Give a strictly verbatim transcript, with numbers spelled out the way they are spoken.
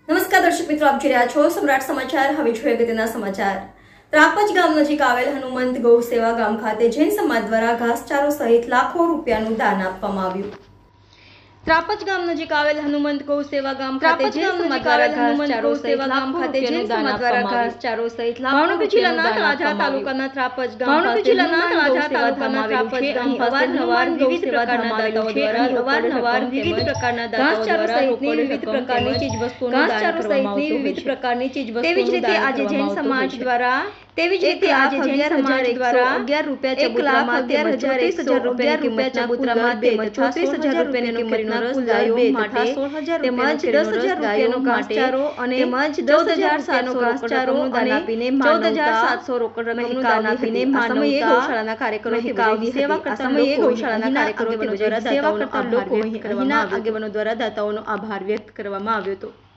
નમસ્કાર દર્શક મિત્રો, આપ જોઈ રહ્યા છો સમ્રાટ સમાચાર। હવે જોઈએ અગત્યના સમાચાર। ત્રાપજ ગામ નજીક આવેલ હનુમંત ગૌ સેવા ગામ ખાતે જૈન સમાજ દ્વારા ઘાસચારો સહિત લાખો રૂપિયાનું દાન આપવામાં આવ્યું। ત્રાપજ ગામ નજીક આવેલ હનુમંત ગૌ સેવા ગામ ખાતે જૈન સમાજ દ્વારા ઘાસચારો સેવા ગામ ખાતે જૈન સમાજ દ્વારા ઘાસચારો સહિત ભાવનગર જિલ્લાના તળાજા તાલુકાના ત્રાપજ ગામ ભાવનગર જિલ્લાના તળાજા તાલુકાના ત્રાપજ ગામ અવારનવાર વિવિધ પ્રકારના દાતાઓ દ્વારા અવારનવાર વિવિધ પ્રકારના દાતાઓ દ્વારા વિવિધ પ્રકારની ચીજ વસ્તુઓનું દાન કરવામાં આવતું વિવિધ પ્રકારની ચીજ વસ્તુઓ તેવી જ રીતે આજે જૈન સમાજ દ્વારા તેવી જ રીતે આજે જૈન સમાજ દ્વારા અગિયાર રૂપિયા ચબૂતરામાં અગિયાર હજાર એકસો રૂપિયા રૂપિયા ચબૂતરામાં તેમજ ચોત્રીસ હજાર રૂપિયાની કિંમતનો રસ ગાયો માટે તેમજ દસ હજાર રૂપિયાનો ઘાસચારો અને તેમજ ચૌદ હજાર સાતસો ઘાસચારો દાન આપીને ચૌદ હજાર સાતસો રોકડ રકમનું દાન આપીને સમયે ગૌશાળાના કાર્યકરો સેવા કરતા સમયે ગૌશાળાના કાર્યકરો દ્વારા સેવા કરતા લોકો અહીંના આગેવાનો દ્વારા દાતાઓનો આભાર વ્યક્ત કરવામાં આવ્યો હતો।